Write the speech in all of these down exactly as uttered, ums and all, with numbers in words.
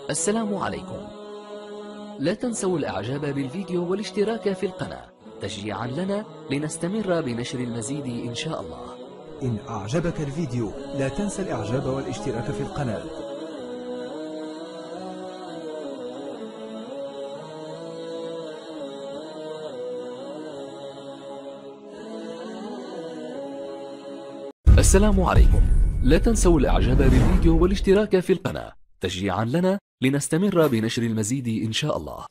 السلام عليكم. لا تنسوا الاعجاب بالفيديو والاشتراك في القناة تشجيعا لنا لنستمر بنشر المزيد ان شاء الله. إن أعجبك الفيديو لا تنسى الإعجاب والاشتراك في القناة. السلام عليكم. لا تنسوا الاعجاب بالفيديو والاشتراك في القناة تشجيعا لنا لنستمر بنشر المزيد ان شاء الله.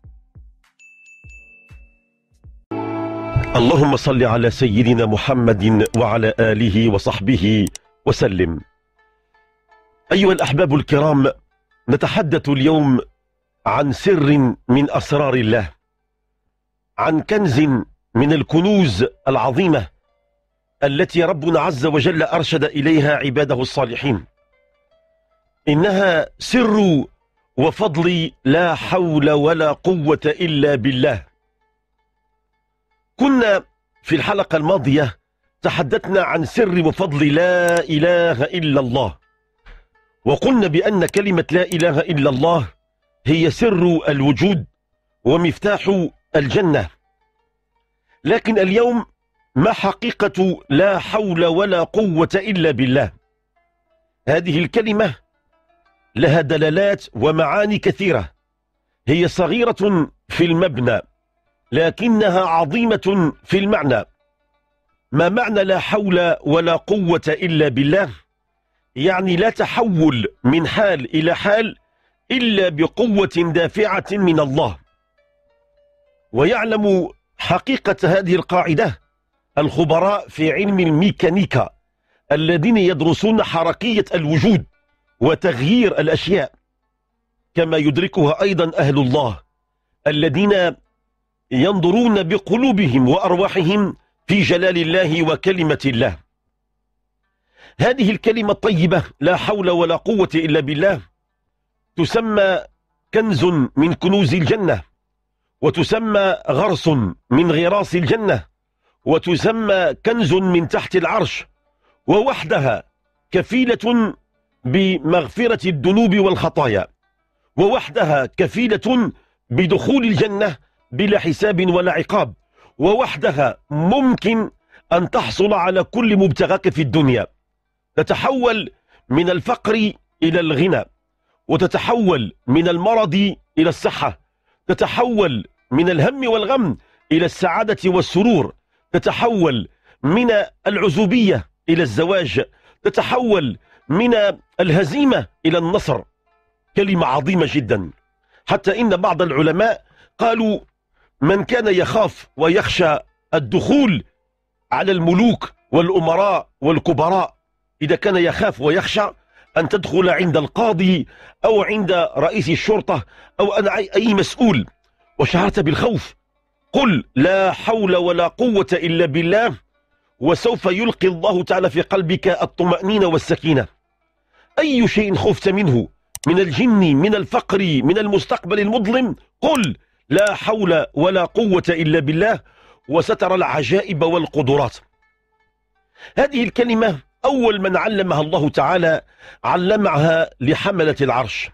اللهم صل على سيدنا محمد وعلى آله وصحبه وسلم. أيها الأحباب الكرام، نتحدث اليوم عن سر من أسرار الله، عن كنز من الكنوز العظيمة التي ربنا عز وجل أرشد إليها عباده الصالحين. إنها سر وفضل لا حول ولا قوة إلا بالله. كنا في الحلقة الماضية تحدثنا عن سر وفضل لا إله إلا الله، وقلنا بأن كلمة لا إله إلا الله هي سر الوجود ومفتاح الجنة. لكن اليوم ما حقيقة لا حول ولا قوة إلا بالله؟ هذه الكلمة لها دلالات ومعاني كثيرة، هي صغيرة في المبنى لكنها عظيمة في المعنى. ما معنى لا حول ولا قوة إلا بالله؟ يعني لا تحول من حال إلى حال إلا بقوة دافعة من الله. ويعلم حقيقة هذه القاعدة الخبراء في علم الميكانيكا الذين يدرسون حركية الوجود وتغيير الأشياء، كما يدركها أيضا أهل الله الذين ينظرون بقلوبهم وأرواحهم في جلال الله وكلمة الله. هذه الكلمة الطيبة لا حول ولا قوة إلا بالله تسمى كنز من كنوز الجنة، وتسمى غرس من غراس الجنة، وتسمى كنز من تحت العرش، ووحدها كفيلة بمغفرة الذنوب والخطايا، ووحدها كفيلة بدخول الجنة بلا حساب ولا عقاب، ووحدها ممكن أن تحصل على كل مبتغاك في الدنيا. تتحول من الفقر إلى الغنى، وتتحول من المرض إلى الصحة، تتحول من الهم والغم إلى السعادة والسرور، تتحول من العزوبية إلى الزواج، تتحول من الهزيمة إلى النصر. كلمة عظيمة جدا، حتى إن بعض العلماء قالوا من كان يخاف ويخشى الدخول على الملوك والأمراء والكبراء، إذا كان يخاف ويخشى أن تدخل عند القاضي أو عند رئيس الشرطة أو أي مسؤول وشعرت بالخوف، قل لا حول ولا قوة إلا بالله، وسوف يلقي الله تعالى في قلبك الطمأنينة والسكينة. أي شيء خفت منه، من الجن، من الفقر، من المستقبل المظلم، قل لا حول ولا قوة إلا بالله وسترى العجائب والقدرات. هذه الكلمة أول من علمها الله تعالى علمها لحملة العرش.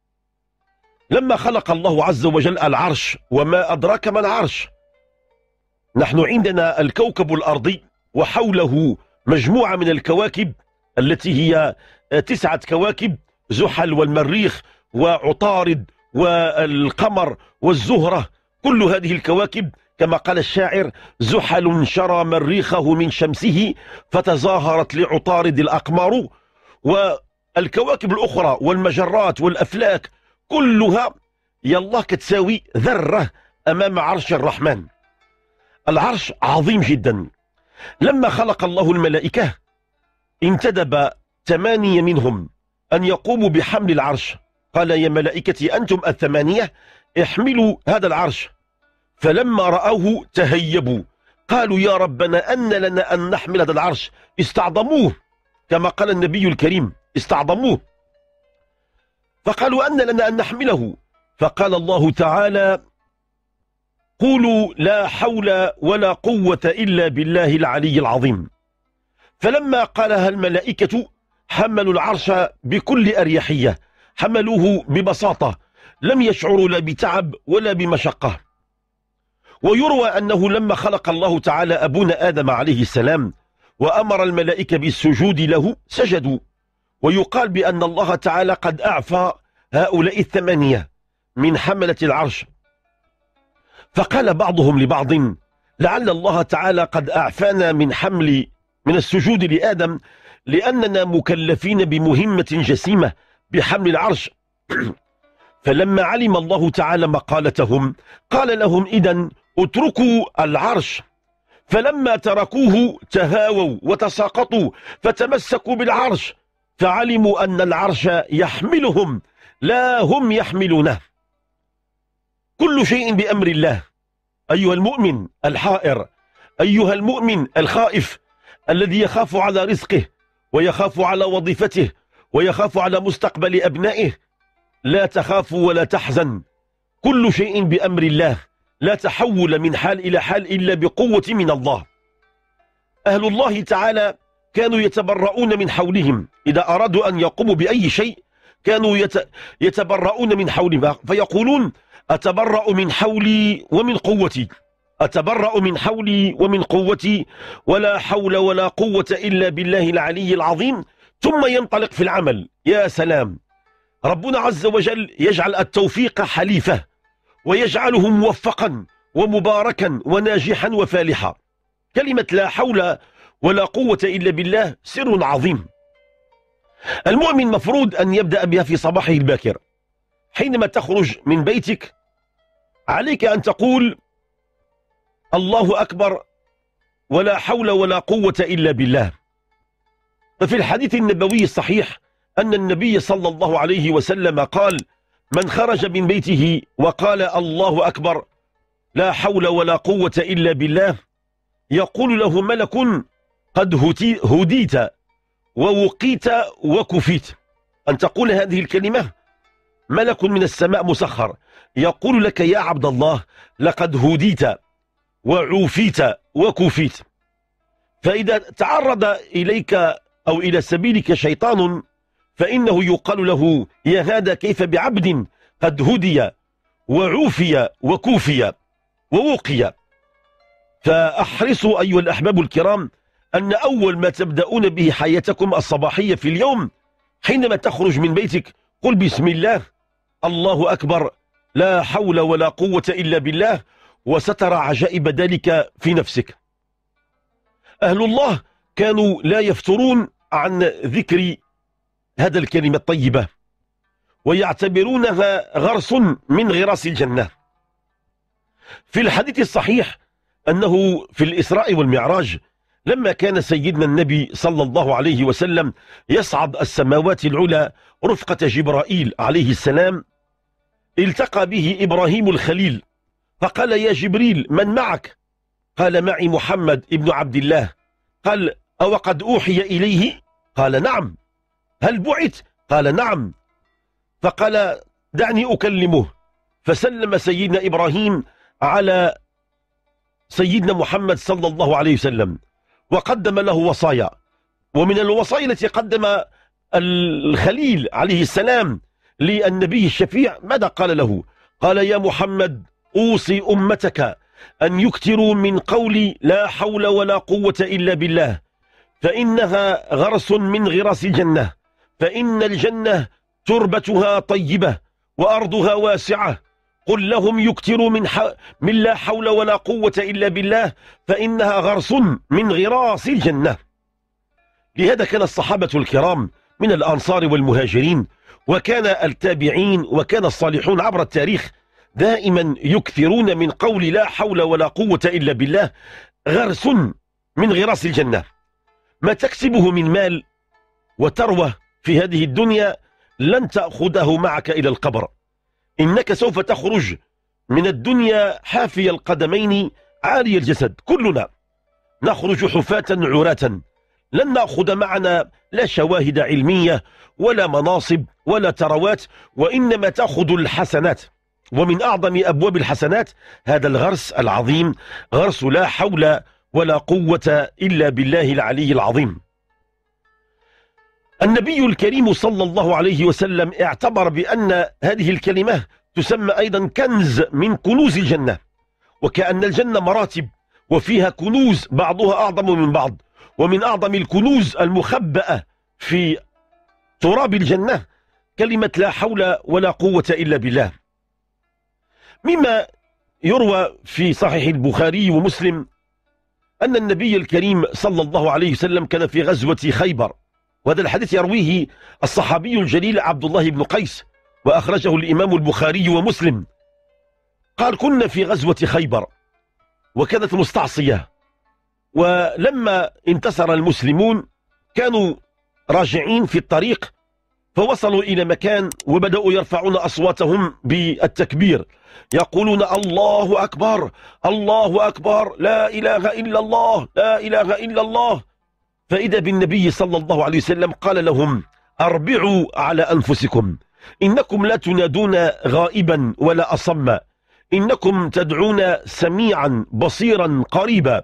لما خلق الله عز وجل العرش، وما أدراك ما العرش؟ نحن عندنا الكوكب الأرضي وحوله مجموعة من الكواكب التي هي تسعة كواكب: زحل والمريخ وعطارد والقمر والزهرة. كل هذه الكواكب كما قال الشاعر: زحل شرى مريخه من شمسه فتظاهرت لعطارد الأقمار. والكواكب الأخرى والمجرات والأفلاك كلها يالله كتساوي ذرة أمام عرش الرحمن. العرش عظيم جدا. لما خلق الله الملائكة انتدب ثمانية منهم أن يقوموا بحمل العرش، قال: يا ملائكتي أنتم الثمانية احملوا هذا العرش. فلما رأوه تهيبوا، قالوا: يا ربنا أن لنا أن نحمل هذا العرش. استعظموه كما قال النبي الكريم: استعظموه. فقالوا: أن لنا أن نحمله. فقال الله تعالى: قولوا لا حول ولا قوة إلا بالله العلي العظيم. فلما قالها الملائكة حملوا العرش بكل أريحية، حملوه ببساطة، لم يشعروا لا بتعب ولا بمشقة. ويروى أنه لما خلق الله تعالى أبونا آدم عليه السلام وأمر الملائكة بالسجود له سجدوا. ويقال بأن الله تعالى قد أعفى هؤلاء الثمانية من حملة العرش، فقال بعضهم لبعض: لعل الله تعالى قد أعفانا من حمل من السجود لآدم لأننا مكلفين بمهمة جسيمة بحمل العرش. فلما علم الله تعالى مقالتهم قال لهم: إذن اتركوا العرش. فلما تركوه تهاووا وتساقطوا فتمسكوا بالعرش، فعلموا أن العرش يحملهم لا هم يحملونه. كل شيء بأمر الله. أيها المؤمن الحائر، أيها المؤمن الخائف الذي يخاف على رزقه ويخاف على وظيفته ويخاف على مستقبل أبنائه، لا تخاف ولا تحزن، كل شيء بأمر الله، لا تحول من حال إلى حال إلا بقوة من الله. أهل الله تعالى كانوا يتبرؤون من حولهم، إذا أرادوا أن يقوموا بأي شيء كانوا يتبرؤون من حولهم، فيقولون: أتبرأ من حولي ومن قوتي، أتبرأ من حولي ومن قوتي، ولا حول ولا قوة إلا بالله العلي العظيم. ثم ينطلق في العمل. يا سلام! ربنا عز وجل يجعل التوفيق حليفه، ويجعله موفقا ومباركا وناجحا وفالحا. كلمة لا حول ولا قوة إلا بالله سر عظيم. المؤمن مفروض أن يبدأ بها في صباحه الباكر. حينما تخرج من بيتك عليك أن تقول: الله أكبر ولا حول ولا قوة إلا بالله. ففي الحديث النبوي الصحيح أن النبي صلى الله عليه وسلم قال: من خرج من بيته وقال الله أكبر لا حول ولا قوة إلا بالله، يقول له ملك: قد هديت ووقيت وكفيت. أن تقول هذه الكلمة، ملك من السماء مسخر يقول لك: يا عبد الله، لقد هديت وعوفيت وكفيت. فإذا تعرض إليك أو إلى سبيلك شيطان فإنه يقال له: يا هذا كيف بعبد قد هدي وعوفي وكوفي ووقي. فأحرصوا أيها الأحباب الكرام أن أول ما تبدأون به حياتكم الصباحية في اليوم حينما تخرج من بيتك قل بسم الله، الله أكبر، لا حول ولا قوة إلا بالله، وسترى عجائب ذلك في نفسك. أهل الله كانوا لا يفترون عن ذكر هذا الكلمة الطيبة، ويعتبرونها غرس من غراس الجنة. في الحديث الصحيح أنه في الإسراء والمعراج لما كان سيدنا النبي صلى الله عليه وسلم يصعد السماوات العلى رفقة جبرائيل عليه السلام، التقى به إبراهيم الخليل فقال: يا جبريل، من معك؟ قال: معي محمد ابن عبد الله. قال: أو قد أوحي إليه؟ قال: نعم. هل بعث؟ قال: نعم. فقال: دعني أكلمه. فسلم سيدنا إبراهيم على سيدنا محمد صلى الله عليه وسلم وقدم له وصايا، ومن الوصايا التي قدم الخليل عليه السلام للنبي الشفيع ماذا قال له؟ قال: يا محمد، أوصي أمتك أن يكثروا من قول لا حول ولا قوة إلا بالله، فإنها غرس من غراس الجنة، فإن الجنة تربتها طيبة وأرضها واسعة. قل لهم يكثروا من, ح... من لا حول ولا قوة إلا بالله، فإنها غرس من غراس الجنة. لهذا كان الصحابة الكرام من الأنصار والمهاجرين وكان التابعين وكان الصالحون عبر التاريخ دائما يكثرون من قول لا حول ولا قوة إلا بالله، غرس من غراس الجنة. ما تكسبه من مال وتروى في هذه الدنيا لن تأخذه معك إلى القبر. إنك سوف تخرج من الدنيا حافي القدمين عالي الجسد. كلنا نخرج حفاة عراة، لن نأخذ معنا لا شواهد علمية ولا مناصب ولا ثروات، وإنما تأخذ الحسنات. ومن أعظم أبواب الحسنات هذا الغرس العظيم، غرس لا حول ولا قوة إلا بالله العلي العظيم. النبي الكريم صلى الله عليه وسلم اعتبر بأن هذه الكلمة تسمى أيضا كنز من كنوز الجنة، وكأن الجنة مراتب وفيها كنوز بعضها أعظم من بعض، ومن أعظم الكنوز المخبأة في تراب الجنة كلمة لا حول ولا قوة إلا بالله. مما يروى في صحيح البخاري ومسلم أن النبي الكريم صلى الله عليه وسلم كان في غزوة خيبر، وهذا الحديث يرويه الصحابي الجليل عبد الله بن قيس، وأخرجه الإمام البخاري ومسلم. قال: كنا في غزوة خيبر وكانت مستعصية، ولما انتصر المسلمون كانوا راجعين في الطريق، فوصلوا إلى مكان وبدأوا يرفعون أصواتهم بالتكبير، يقولون: الله أكبر الله أكبر، لا إله إلا الله لا إله إلا الله. فإذا بالنبي صلى الله عليه وسلم قال لهم: أربعوا على أنفسكم، إنكم لا تنادون غائبا ولا أصم، إنكم تدعون سميعا بصيرا قريبا.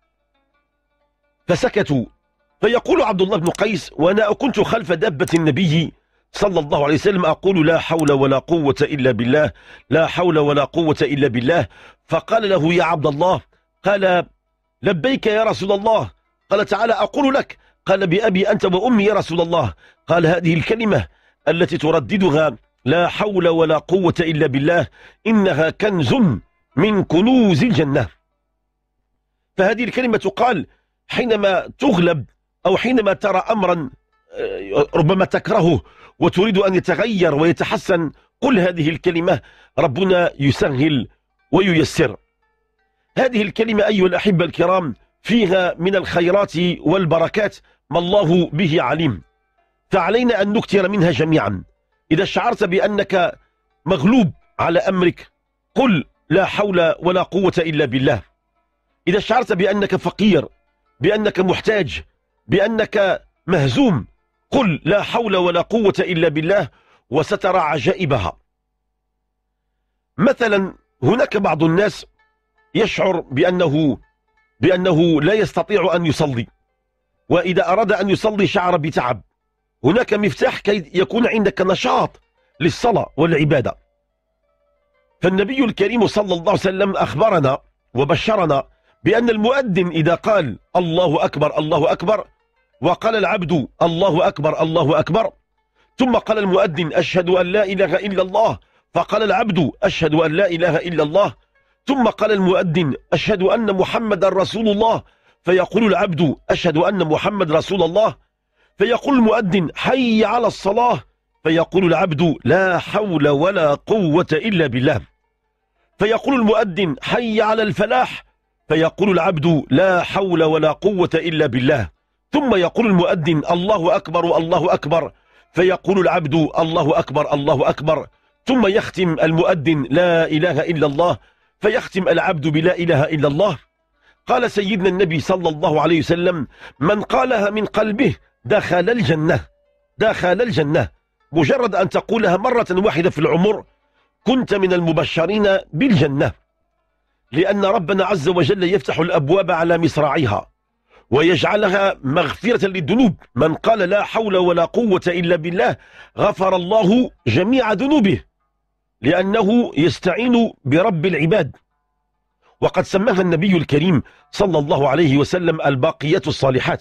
فسكتوا. فيقول عبد الله بن قيس: وأنا كنت خلف دابة النبي صلى الله عليه وسلم أقول: لا حول ولا قوة إلا بالله لا حول ولا قوة إلا بالله. فقال له: يا عبد الله. قال: لبيك يا رسول الله. قال: تعالى أقول لك. قال: بأبي أنت وأمي يا رسول الله. قال: هذه الكلمة التي ترددها لا حول ولا قوة إلا بالله إنها كنز من كنوز الجنة. فهذه الكلمة تقال حينما تغلب أو حينما ترى أمرا ربما تكرهه وتريد أن يتغير ويتحسن، قل هذه الكلمة، ربنا يسهل وييسر. هذه الكلمة أيها الأحبة الكرام فيها من الخيرات والبركات ما الله به عليم، فعلينا أن نكثر منها جميعا. إذا شعرت بأنك مغلوب على أمرك قل لا حول ولا قوة إلا بالله. إذا شعرت بأنك فقير، بأنك محتاج، بأنك مهزوم، قل لا حول ولا قوة إلا بالله وسترى عجائبها. مثلا هناك بعض الناس يشعر بأنه بأنه لا يستطيع أن يصلي، وإذا أراد أن يصلي شعر بتعب. هناك مفتاح كي يكون عندك نشاط للصلاة والعبادة. فالنبي الكريم صلى الله عليه وسلم أخبرنا وبشرنا بأن المؤذن إذا قال الله أكبر الله أكبر، وقال العبد الله أكبر الله أكبر، ثم قال المؤذن أشهد أن لا إله إلا الله، فقال العبد أشهد أن لا إله إلا الله، ثم قال المؤذن أشهد أن محمد رسول الله، فيقول العبد أشهد أن محمد رسول الله، فيقول المؤذن حي على الصلاة، فيقول العبد لا حول ولا قوة إلا بالله، فيقول المؤذن حي على الفلاح، فيقول العبد لا حول ولا قوة إلا بالله، ثم يقول المؤذن الله أكبر الله أكبر، فيقول العبد الله أكبر الله أكبر، ثم يختم المؤذن لا إله إلا الله، فيختم العبد بلا إله إلا الله. قال سيدنا النبي صلى الله عليه وسلم من قالها من قلبه دخل الجنة دخل الجنة. مجرد أن تقولها مرة واحدة في العمر كنت من المبشرين بالجنة، لأن ربنا عز وجل يفتح الأبواب على مصراعيها ويجعلها مغفرة للذنوب. من قال لا حول ولا قوة إلا بالله غفر الله جميع ذنوبه، لأنه يستعين برب العباد. وقد سماها النبي الكريم صلى الله عليه وسلم الباقيات الصالحات.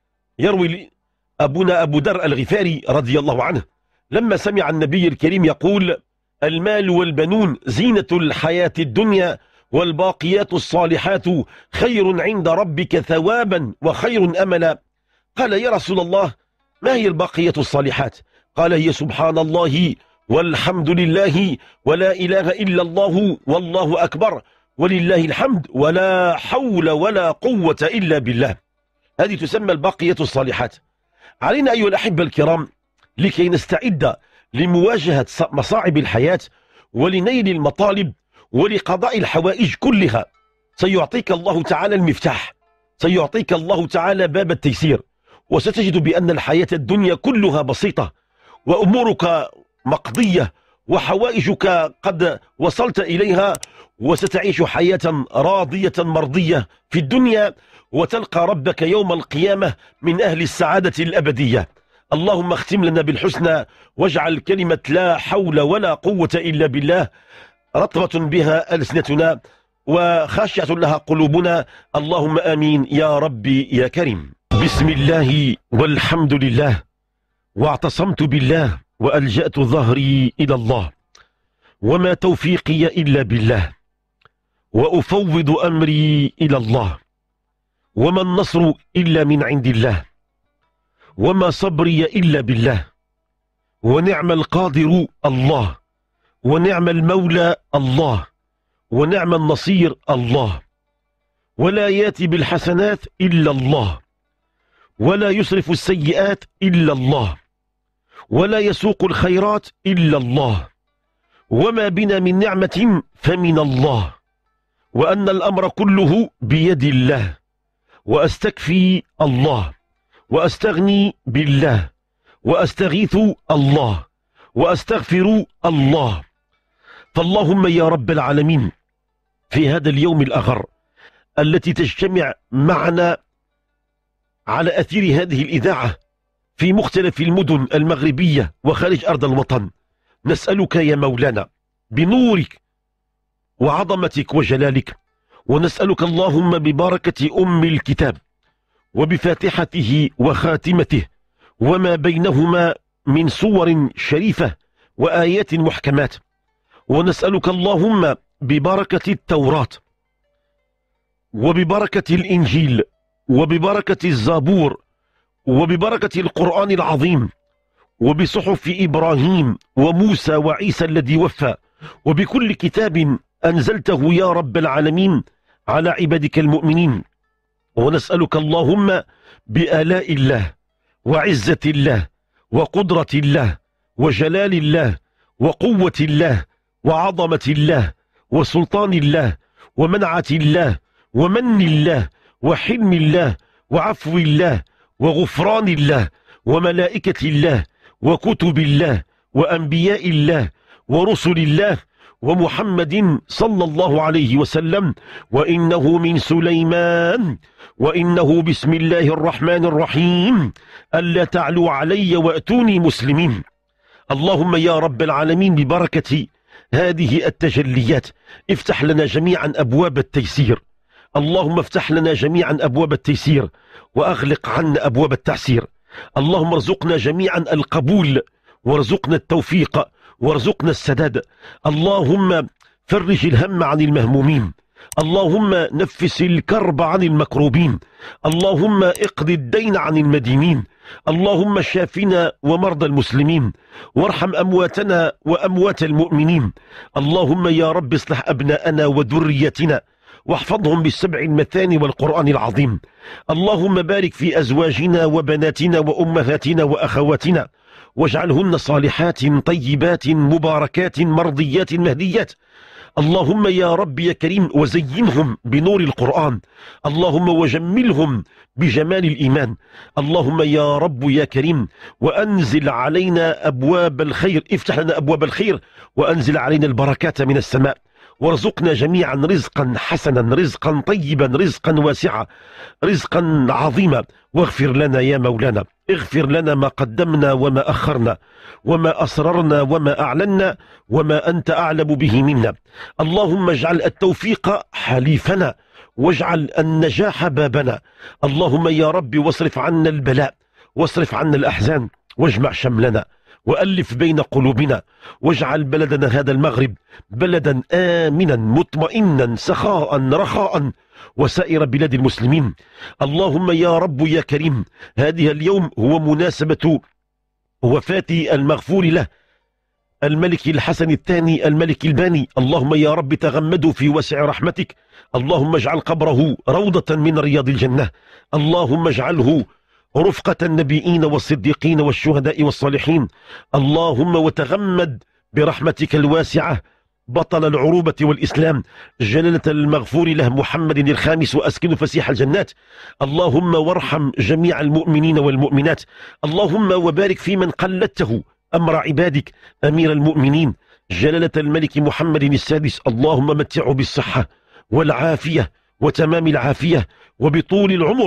يروي أبونا أبو ذر الغفاري رضي الله عنه لما سمع النبي الكريم يقول المال والبنون زينة الحياة الدنيا والباقيات الصالحات خير عند ربك ثوابا وخير أملا. قال يا رسول الله ما هي الباقيات الصالحات؟ قال هي سبحان الله والحمد لله ولا إله إلا الله والله أكبر ولله الحمد ولا حول ولا قوة إلا بالله. هذه تسمى الباقيات الصالحات. علينا أيها الأحبة الكرام لكي نستعد لمواجهة مصاعب الحياة ولنيل المطالب ولقضاء الحوائج كلها، سيعطيك الله تعالى المفتاح، سيعطيك الله تعالى باب التيسير، وستجد بأن الحياة الدنيا كلها بسيطة وأمورك مقضية وحوائجك قد وصلت إليها، وستعيش حياة راضية مرضية في الدنيا، وتلقى ربك يوم القيامة من أهل السعادة الأبدية. اللهم اختم لنا بالحسنى، واجعل كلمة لا حول ولا قوة إلا بالله رطبة بها ألسنتنا وخاشعة لها قلوبنا. اللهم آمين يا ربي يا كريم. بسم الله والحمد لله، واعتصمت بالله وألجأت ظهري إلى الله، وما توفيقي إلا بالله، وأفوض أمري إلى الله، وما النصر إلا من عند الله، وما صبري إلا بالله، ونعم القادر الله، ونعم المولى الله، ونعم النصير الله. ولا ياتي بالحسنات إلا الله، ولا يصرف السيئات إلا الله، ولا يسوق الخيرات إلا الله، وما بنا من نعمة فمن الله، وأن الأمر كله بيد الله. وأستكفي الله، وأستغني بالله، وأستغيث الله، وأستغفر الله. فاللهم يا رب العالمين، في هذا اليوم الأغر التي تجتمع معنا على أثير هذه الإذاعة في مختلف المدن المغربية وخارج أرض الوطن، نسألك يا مولانا بنورك وعظمتك وجلالك، ونسألك اللهم ببركة أم الكتاب وبفاتحته وخاتمته وما بينهما من صور شريفة وآيات محكمات، ونسألك اللهم ببركة التوراة وببركة الإنجيل وببركة الزبور وببركة القرآن العظيم وبصحف إبراهيم وموسى وعيسى الذي وفى، وبكل كتاب أنزلته يا رب العالمين على عبادك المؤمنين. ونسألك اللهم بآلاء الله وعزة الله وقدرة الله وجلال الله وقوة الله وعظمة الله وسلطان الله ومنعة الله ومن الله وحلم الله وعفو الله وغفران الله وملائكة الله وكتب الله وأنبياء الله ورسل الله ومحمد صلى الله عليه وسلم، وإنه من سليمان وإنه بسم الله الرحمن الرحيم ألا تعلوا علي وأتوني مسلمين. اللهم يا رب العالمين ببركة هذه التجليات افتح لنا جميعا أبواب التيسير. اللهم افتح لنا جميعا أبواب التيسير وأغلق عنا أبواب التعسير. اللهم ارزقنا جميعا القبول، وارزقنا التوفيق، وارزقنا السداد. اللهم فرج الهم عن المهمومين، اللهم نفس الكرب عن المكروبين، اللهم اقض الدين عن المدينين، اللهم شافنا ومرضى المسلمين، وارحم أمواتنا وأموات المؤمنين. اللهم يا رب اصلح أبناءنا وذريتنا واحفظهم بالسبع المثاني والقرآن العظيم. اللهم بارك في أزواجنا وبناتنا وأمهاتنا وأخواتنا، واجعلهن صالحات طيبات مباركات مرضيات مهديات. اللهم يا رب يا كريم وزينهم بنور القرآن، اللهم وجملهم بجمال الإيمان. اللهم يا رب يا كريم وأنزل علينا أبواب الخير، افتح لنا أبواب الخير وأنزل علينا البركات من السماء، وارزقنا جميعا رزقا حسنا، رزقا طيبا، رزقا واسعا، رزقا عظيما. واغفر لنا يا مولانا، اغفر لنا ما قدمنا وما أخرنا وما أسررنا وما أعلنا وما أنت أعلم به منا. اللهم اجعل التوفيق حليفنا، واجعل النجاح بابنا. اللهم يا رب واصرف عنا البلاء، واصرف عنا الأحزان، واجمع شملنا، وألف بين قلوبنا، واجعل بلدنا هذا المغرب بلدا آمنا مطمئنا سخاء رخاء، وسائر بلاد المسلمين. اللهم يا رب يا كريم هذه اليوم هو مناسبة وفاة المغفور له الملك الحسن الثاني الملك الباني. اللهم يا رب تغمده في واسع رحمتك، اللهم اجعل قبره روضة من رياض الجنة، اللهم اجعله رفقة النبيين والصديقين والشهداء والصالحين. اللهم وتغمد برحمتك الواسعة بطل العروبة والإسلام جلالة المغفور له محمد الخامس وأسكن فسيح الجنات. اللهم وارحم جميع المؤمنين والمؤمنات. اللهم وبارك في من قلدته أمر عبادك أمير المؤمنين جلالة الملك محمد السادس. اللهم متعه بالصحة والعافية وتمام العافية وبطول العمر.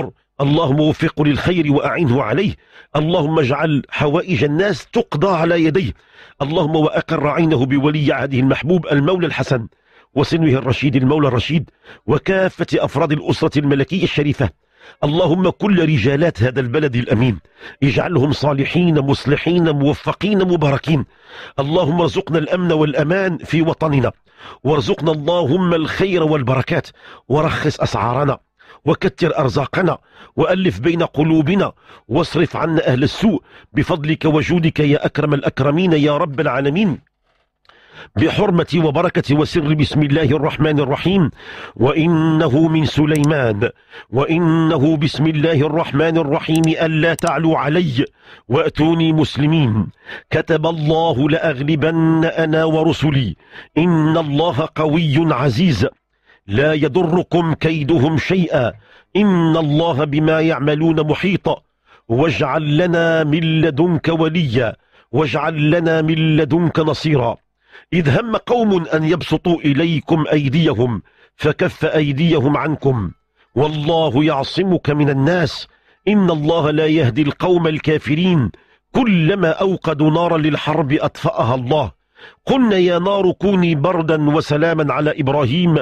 اللهم وفقه للخير وأعنه عليه. اللهم اجعل حوائج الناس تقضى على يديه. اللهم وأقر عينه بولي عهده المحبوب المولى الحسن وسنوه الرشيد المولى الرشيد وكافة أفراد الأسرة الملكية الشريفة. اللهم كل رجالات هذا البلد الأمين اجعلهم صالحين مصلحين موفقين مباركين. اللهم ارزقنا الأمن والأمان في وطننا، وارزقنا اللهم الخير والبركات، ورخص أسعارنا، وكتر أرزاقنا، وألف بين قلوبنا، واصرف عنا أهل السوء بفضلك وجودك يا أكرم الأكرمين يا رب العالمين. بحرمة وبركة وسر بسم الله الرحمن الرحيم. وإنه من سليمان وإنه بسم الله الرحمن الرحيم ألا تعلوا علي وأتوني مسلمين. كتب الله لأغلبن أنا ورسلي إن الله قوي عزيز لا يضركم كيدهم شيئا إن الله بما يعملون محيطا. واجعل لنا من لدنك وليا واجعل لنا من لدنك نصيرا. إذ هم قوم أن يبسطوا إليكم أيديهم فكف أيديهم عنكم والله يعصمك من الناس إن الله لا يهدي القوم الكافرين. كلما أوقدوا نارا للحرب أطفأها الله. قلنا يا نار كوني بردا وسلاما على إبراهيم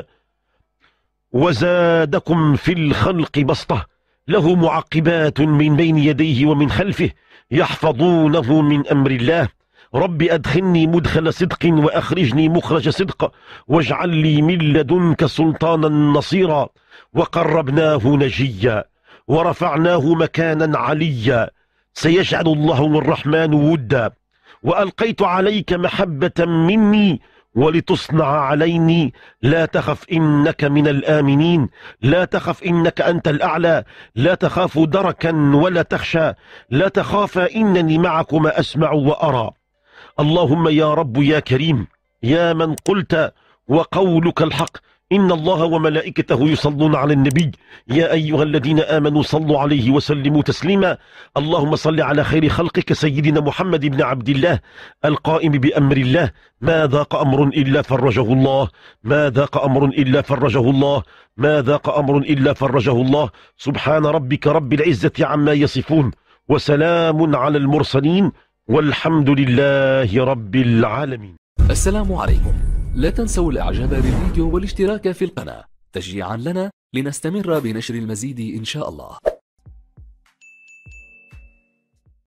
وزادكم في الخلق بسطة. له معقبات من بين يديه ومن خلفه يحفظونه من أمر الله. رب أدخلني مدخل صدق وأخرجني مخرج صدق واجعل لي من لدنك سلطانا نصيرا. وقربناه نجيا ورفعناه مكانا عليا. سيجعل الله الرحمن ودا. وألقيت عليك محبة مني ولتصنع عليني. لا تخف إنك من الآمنين. لا تخف إنك أنت الأعلى. لا تخاف دركا ولا تخشى. لا تخافا إنني معكما أسمع وأرى. اللهم يا رب يا كريم يا من قلت وقولك الحق إن الله وملائكته يصلون على النبي يا أيها الذين آمنوا صلوا عليه وسلموا تسليما. اللهم صل على خير خلقك سيدنا محمد بن عبد الله القائم بأمر الله. ما ذاق أمر إلا فرجه الله ما ذاق أمر إلا فرجه الله ما ذاق أمر إلا فرجه الله. سبحان ربك رب العزة عما يصفون وسلام على المرسلين والحمد لله رب العالمين. السلام عليكم. لا تنسوا الاعجاب بالفيديو والاشتراك في القناة تشجيعا لنا لنستمر بنشر المزيد إن شاء الله.